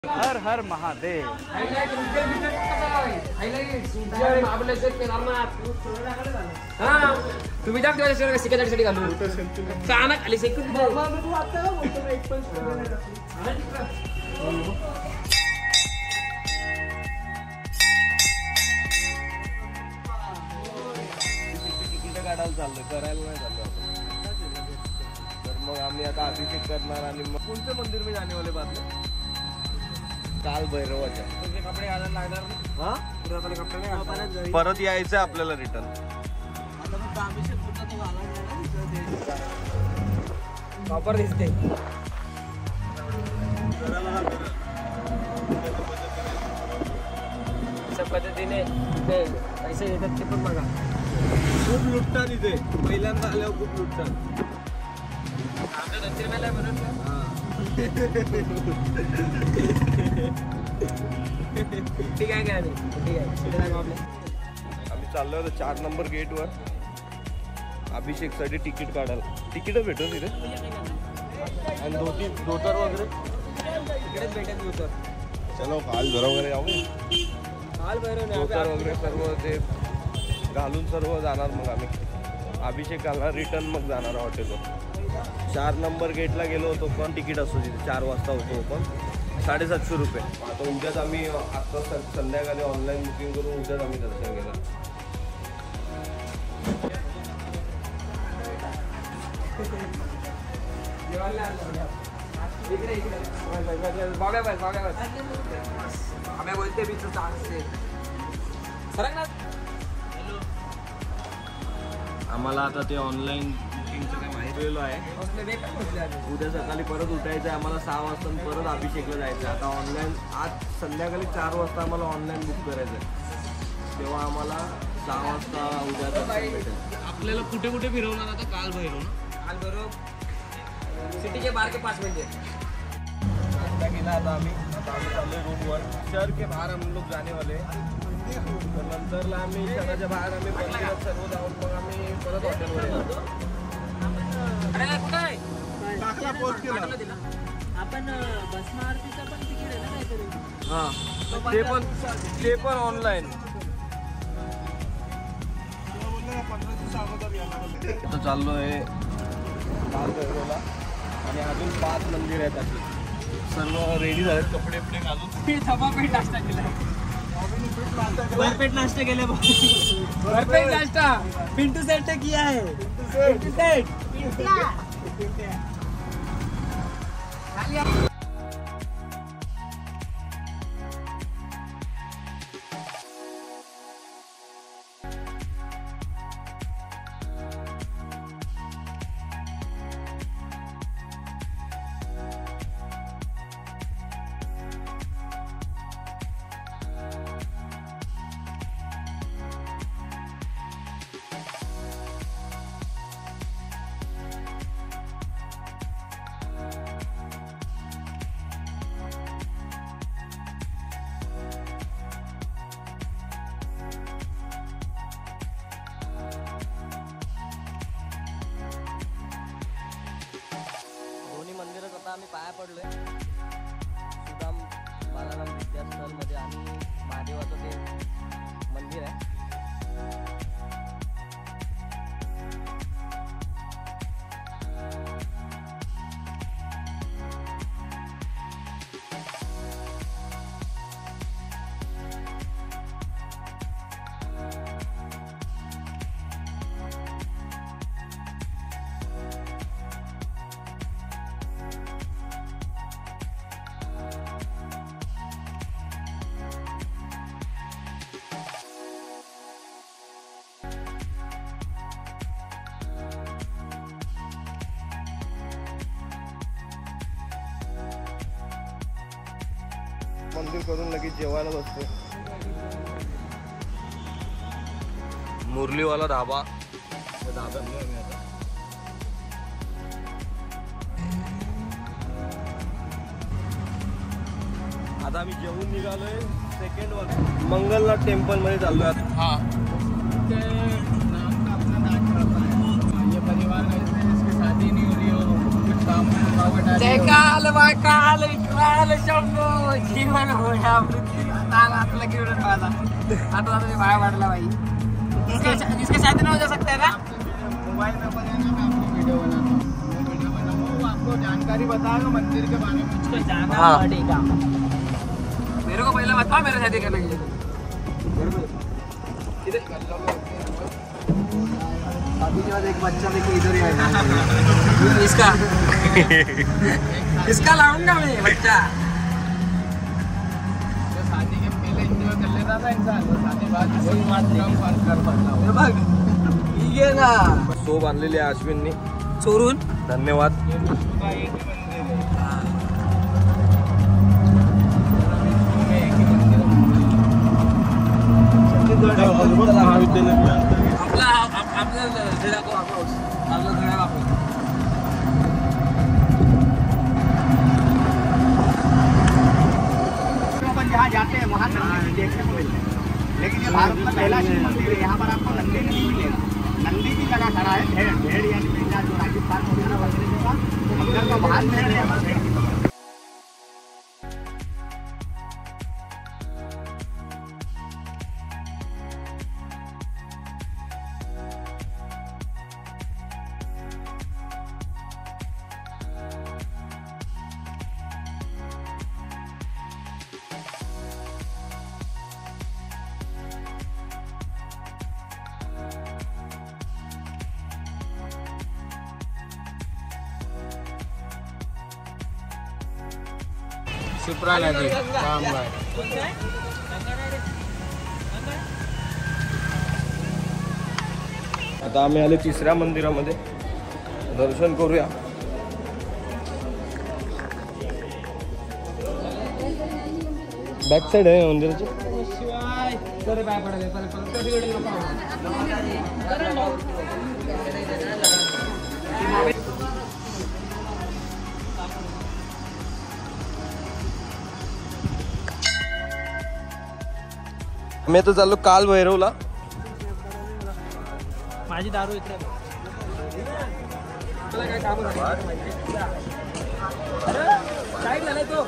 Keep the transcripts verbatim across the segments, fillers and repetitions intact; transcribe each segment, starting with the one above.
हर हर महादेव। तुम्ही जाम दिवस शिकायसाठी घालून काना खाली सेकून काढायला चाललोय, करायला नाही चाललो तर मग आम्ही आता अभिषेक करणार आणि मग कोणतं मंदिर मी जाणे वाले बात काल भैरवाच्या कपडे घालायला लागणार हा कपडे परत यायचं आपल्याला रिटर्न। वापर दिसते अशा पद्धतीने ते पैसे येतात ते पण बघा खूप लुटतात इथे, पहिल्यांदा आल्यावर खूप लुटतात। ठीक आहे काय ठीक आहे आम्ही चाललो होतो चार नंबर गेट वर अभिषेक साठी तिकीट काढायला। तिकीट भेटत तिथे आणि धोती धोतर वगैरे इकडेच भेटेल धोतर। चलो काल भैरव वगैरे जाऊ काल भैरव धोतर वगैरे सर्व ते घालून सर्व जाणार मग आम्ही अभिषेकाला रिटर्न मग जाणार हॉटेलवर। चार नंबर गेटला गेलो होतो पण तिकीट असतो तिथे चार वाजता होतो पण साडेसातशे रुपये। आता उद्याच आम्ही आता संध्याकाळी ऑनलाईन बुकिंग करून उद्याच आम्ही दर्शन केलं। बोलते बीच आम्हाला आता ते ऑनलाईन बुकिंगचं काय माहिती आहे। उद्या सकाळी परत उठायचं आहे आम्हाला सहा वाजता परत अभिषेकला जायचं आहे। आता ऑनलाईन आज संध्याकाळी चार वाजता आम्हाला ऑनलाईन बुक करायचं आहे तेव्हा आम्हाला सहा वाजता उद्या भेटेल। आपल्याला कुठे कुठे फिरवणार आता काल भैरव ना काल भैरव सिटी के बाहर के पास म्हणजे नाश्ता केला आता आम्ही आता आम्ही चाललोय रूमवर। शहर के बाहेर हम लोग जाने वाले तर नंतरला आम्ही शहराच्या बाहेर आम्ही मंदिरात सर्व जाऊन मग आम्ही परत हॉटेलवर येणार। आपण बस आरतीचं पण तिकीट आहे ना काहीतरी हां ते पण ते पण ऑनलाईन। आता चाललोय काल भैरवला आणि अजून पाच मंदिर आहेत अशी सर्व रेडी झालेत कपडे बिपडे घालून। थपापेट नाश्ता केला भरपेट नाश्ता केले भरपेट नाश्ता पिंटू सेट ने किया है। पिंटू सेट आता आम्ही पाया पडलोय सुदाम बालाराम विद्यास्थळ मध्ये आणि महादेवाचं ते मंदिर आहे। मंदिर करून लगेच जेवायला बसतो। मुरलीवाला ढाबा ढाब्यात नाही आम्ही आता आता आम्ही जेवून निघालोय सेकंड वर मंगलनाथ टेम्पल मध्ये चाललोय आता। हाँ नाम का अपना नाच करता है ये परिवार है इसकी शादी नहीं हो रही हो कुछ काम जय काल बाय काल विक्राल शंभो जीवन होया मृत्यू ताल आपला घेऊन माझा आता आता बाया वाढला भाई जिसके जिसके शादी ना हो जा सकता है ना मोबाइल में अपन है ना मैं आपको वीडियो बनाता हूँ मैं वीडियो बनाऊँ वो आपको जानकारी बताएगा मंदिर के बारे में मुझको जाना हाँ। पड़ेगा मेरे को पहले बताओ मेरे शादी करने के लिए शादी के बाद एक बच्चा लेके इधर ही आएगा इसका इसका लाऊंगा मैं बच्चा तो शादी के पहले एंजॉय कर लेता था इंसान तो शादी के बाद कोई बात नहीं फर्क कर पाता बघ ठीक आहे ना तो बांधलेली आहे अश्विननी. चोरून धन्यवाद. आपला आपला धडा को वापस आपला धडा वापस अपन जहाँ जाते हैं वहाँ नंदी देखने को मिलते हैं लेकिन ये भारत का पहला शिव मंदिर है यहाँ पर आपको नंदी नहीं मिलेगा. नंदी की जगह खड़ा है भेड़ भेड़ यानी मेंढा जो राजस्थान वगैरह वगैरह के पास अंदर का बाहर भेड़ है यहाँ भेड़ की तरह. शिप्रा नदी आता आम्ही आले तिसऱ्या मंदिरामध्ये. दर्शन करूया. बॅक साईड आहे मंदिराची. मी आता चाललो काल भैरवला. माझी दारू इकडे मला काय काम साईड झालाय तो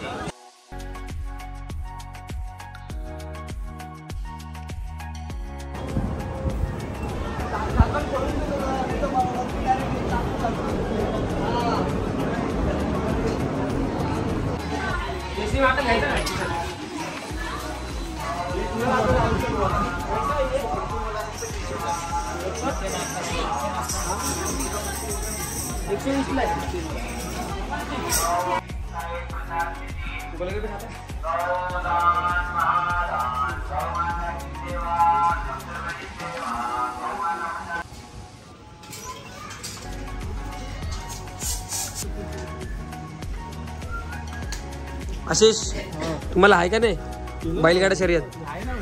देशी वाटत घ्यायचं नाही. एकशे वीस ला आशिष तुम्हाला आहे का नाही बैलगाडा शर्यत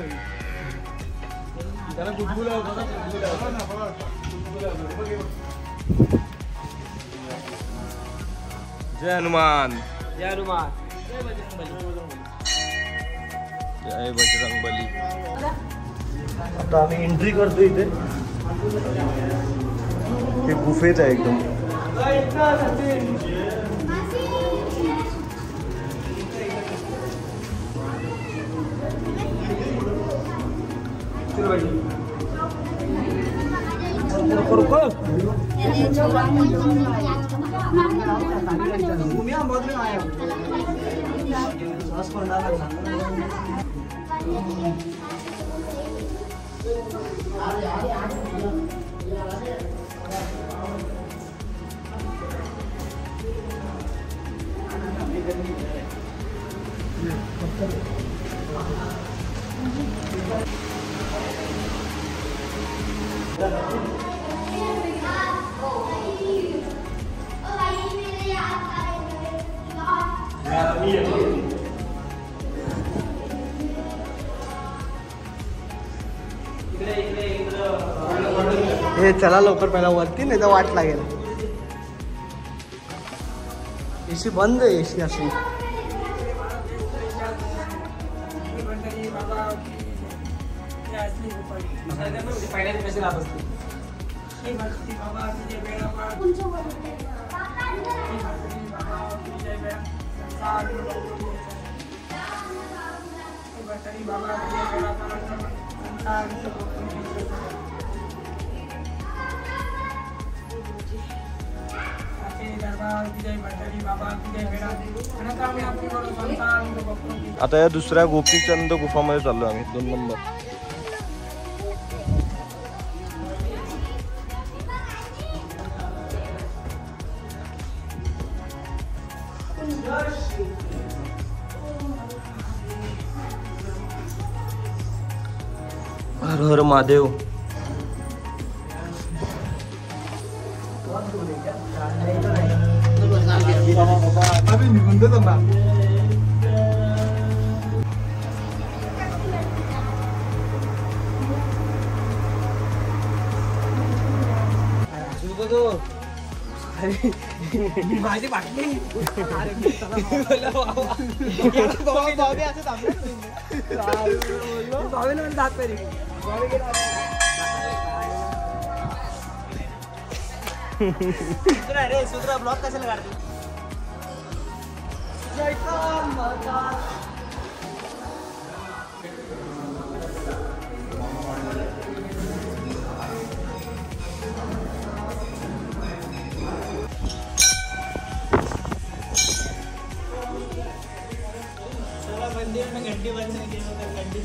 जय हनुमान. जय हनुमान जय बजरंग बली. आता आम्ही एंट्री करतो इथे. हे गुफेत आहे एकदम. हे चला लवकर पहिला वरती नाही तर वाट लागेल. एसी बंद आहे. एसी असेल पैसे राहत असते. आता या दुसऱ्या गोपीचंद गुफामध्ये चाललो आम्ही, दोन नंबर. हर हर महादेव. माझी बाटली रे सुधरा ब्लॉग कशाला काढतो. मंदिर में घंटी बंद नहीं की घंटी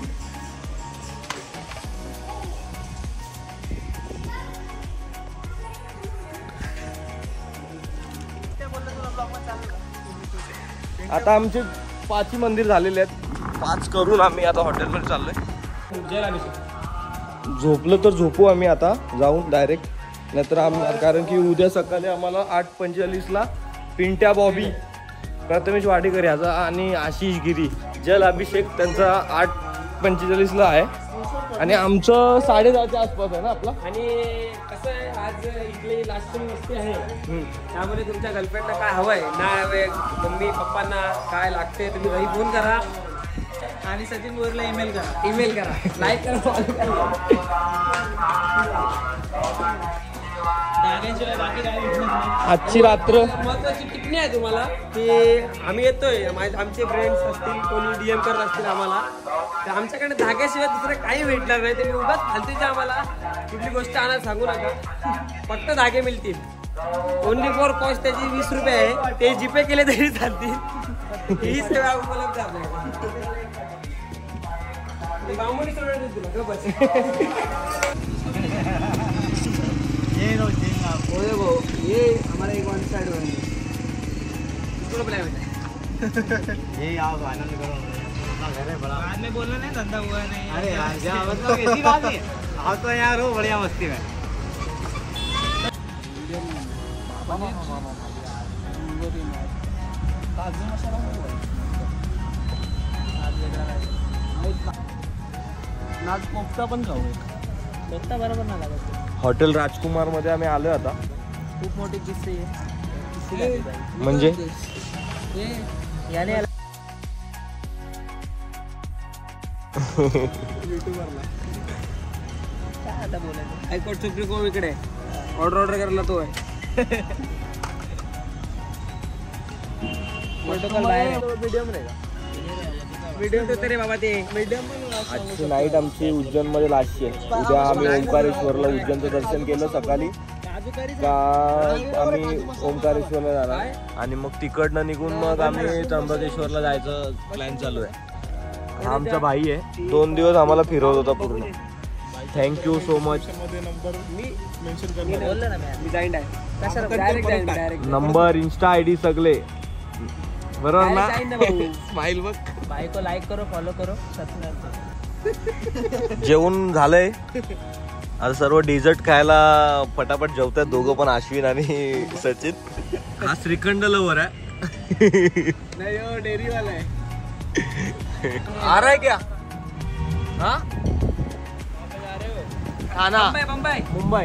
आता आमचे पाचही मंदिर झालेले आहेत. पाच करून आम्ही आता हॉटेलमध्ये चाललोय. झोपलं तर झोपू आम्ही आता जाऊन डायरेक्ट, नाहीतर आम कारण की उद्या सकाळी आम्हाला आठ पंचेचाळीसला पिंट्या बॉबी, प्रथमेश वाडेकर ह्याचा आणि आशिष गिरी जल अभिषेक त्यांचा आठ पंचेचाळीसला आहे आणि आमचं साडे दहाच्या आसपास आहे ना आपला. आणि कसं आहे आज इथली लास्ट वस्ती आहे, त्यामुळे तुमच्या गर्लफ्रेंडला काय हवंय ना हवंय, मम्मी पप्पांना काय लागते तुम्ही घरी फोन करा आणि सचिन बोरला ईमेल करा ईमेल करा लाईक करा फॉलो करा. आजची रात्र महत्वाची टिप्पणी आहे तुम्हाला की आम्ही येतोय, आमचे फ्रेंड्स असतील कोणी डीएम करत असतील आम्हाला, तर आमच्याकडे धाग्याशिवाय दुसरं काही भेटणार नाही. तुम्ही उगाच फालतूच्या आम्हाला कुठली गोष्ट आणायला सांगू नका. फक्त धागे मिळतील. ओनली फॉर कॉस्ट त्याची वीस रुपये आहे, ते जीपे केले तरी चालतील. ही सेवा उपलब्ध आहे. बांबोली सोडून तुला ग बस. ये हमारा एक वन साइड बन इसको बुलाया मैंने. ये आओ आनंद करो, घर है बड़ा. बाद में बोलना नहीं, धंधा हुआ नहीं. अरे यार जा मतलब ऐसी बात नहीं, आप तो यार हो बढ़िया मस्ती में. नाच कोफ्ता पण खाऊ. कोफ्ता बरोबर ना लागत. हॉटेल राजकुमार मध्ये आम्ही आलोय आता. खूप मोठी किस्से आहे. म्हणजे याने काय आता बोलायचं. हायकोर्ट सुप्रीम कोर्ट इकडे ऑर्डर ऑर्डर करायला तो आहे. प्रोटोकॉल बाहेर मीडियम रे का. मीडियम तो तरी बाबा ते मीडियम. आजची नाईट आमची उज्जैन मध्ये लास्टची आहे. उद्या आम्ही ओंकारेश्वरला उज्जैनचं दर्शन केलं सकाळी का आम्ही ओंकारेश्वरला जाणार आणि मग तिकडनं निघून मग आम्ही त्र्यंबकेश्वरला जायचं प्लॅन चालू आहे. हा आमचा भाई आहे, दोन दिवस आम्हाला फिरवत होता पूर्ण. Thank you so much. मी बोललो ना मी जाईन आहे डायरेक्ट जाईन direct. Number Insta I D सगळे बरोबर ना. स्माइल बघ. भाई को लाइक करो, फॉलो करो, सब्सक्राइब. जेवण झालंय आता सर्व डेझर्ट खायला पटापट जेवतात दोघं पण, अश्विन आणि सचिन. हा श्रीखंड लवर आहे. नाही हो डेअरी वाला आहे. आ रहा है क्या? हाँ खाना मुंबई मुंबई मुंबई.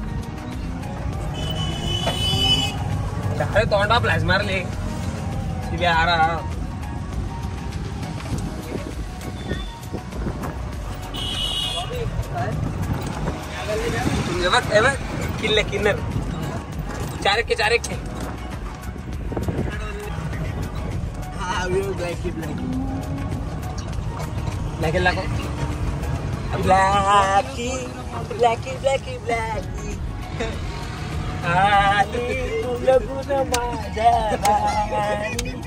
अरे तोंडा फ्लॅश मारले तिथे आ रहा. किल्ले किन्नर चार के चार के ब्लॅकी ब्लॅकी ब्लॅकी लागो ब्लॅकी ब्लॅकी ब्लॅकी ब्लॅकी आणि तुला गुण माझ्या